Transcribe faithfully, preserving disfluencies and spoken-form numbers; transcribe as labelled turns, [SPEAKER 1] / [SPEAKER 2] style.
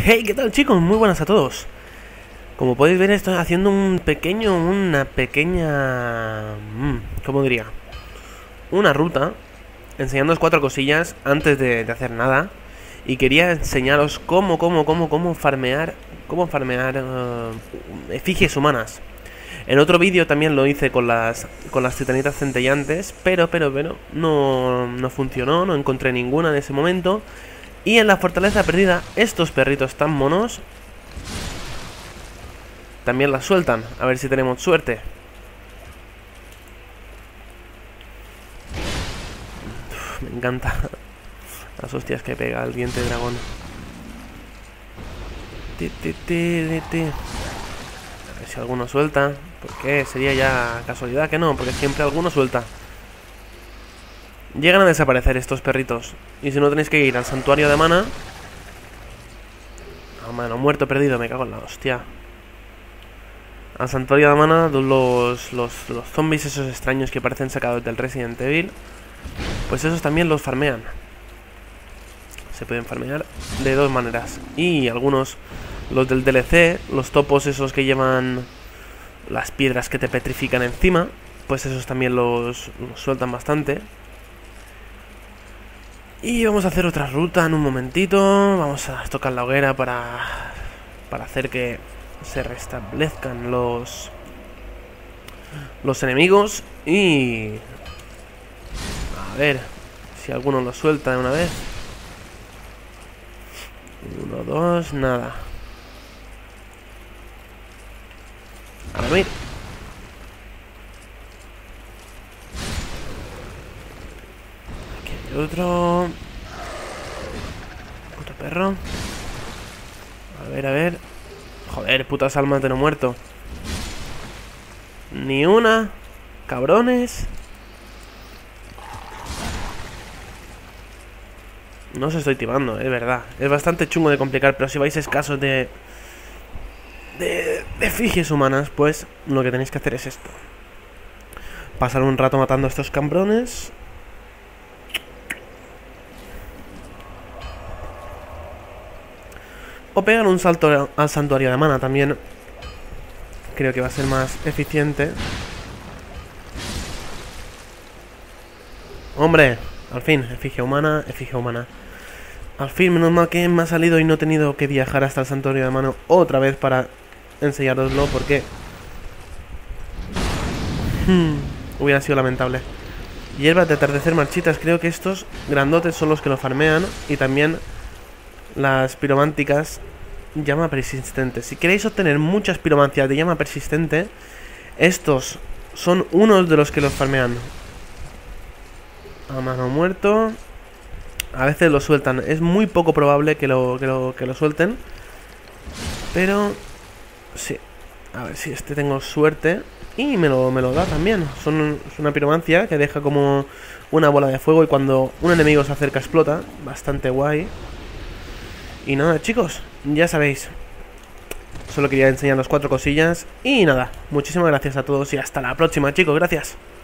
[SPEAKER 1] Hey, ¿qué tal, chicos? Muy buenas a todos. Como podéis ver, estoy haciendo un pequeño, una pequeña... ¿Cómo diría? Una ruta, enseñándoos cuatro cosillas antes de, de hacer nada. Y quería enseñaros cómo, cómo, cómo, cómo farmear, cómo farmear uh, efigies humanas. En otro vídeo también lo hice con las con las titanitas centellantes, pero, pero, pero, no, no funcionó, no encontré ninguna en ese momento. Y en la fortaleza perdida, estos perritos tan monos también las sueltan. A ver si tenemos suerte. Uf, me encanta las hostias que pega el diente de dragón. Ti, ti, ti, ti. A ver si alguno suelta. ¿Por qué? Sería ya casualidad que no, porque siempre alguno suelta. Llegan a desaparecer estos perritos. Y si no, tenéis que ir al santuario de mana. A mano muerto perdido, me cago en la hostia. Al santuario de mana, los, los, los zombies esos extraños que parecen sacados del Resident Evil, pues esos también los farmean. Se pueden farmear de dos maneras. Y algunos, los del D L C, los topos esos que llevan las piedras que te petrifican encima, pues esos también los, los sueltan bastante. Y vamos a hacer otra ruta en un momentito. Vamos a tocar la hoguera para, para hacer que se restablezcan los los enemigos. Y a ver si alguno lo suelta de una vez. Uno, dos, nada. A ver. Aquí hay otro. Puto perro. A ver, a ver. Joder, putas almas de no muerto. Ni una. Cabrones. No os estoy timando, es verdad. Es bastante chungo de complicar, pero si vais escasos de... De, de efigies humanas, pues lo que tenéis que hacer es esto. Pasar un rato matando a estos cabrones. O pegar un salto al santuario de mana también. Creo que va a ser más eficiente. Hombre, al fin, efigie humana, efigie humana. Al fin, menos mal que me ha salido y no he tenido que viajar hasta el santuario de mano otra vez para enseñároslo, porque hmm, hubiera sido lamentable. Hierbas de atardecer marchitas, creo que estos grandotes son los que lo farmean. Y también las pirománticas llama persistente. Si queréis obtener muchas piromancias de llama persistente, estos son unos de los que los farmean. A mano muerto. A veces lo sueltan. Es muy poco probable que lo, que lo, que lo suelten, pero sí. A ver si este tengo suerte. Y me lo, me lo da también. Son, es una piromancia que deja como una bola de fuego y cuando un enemigo se acerca explota. Bastante guay. Y nada, chicos, ya sabéis. Solo quería enseñar las cuatro cosillas. Y nada, muchísimas gracias a todos y hasta la próxima, chicos, gracias.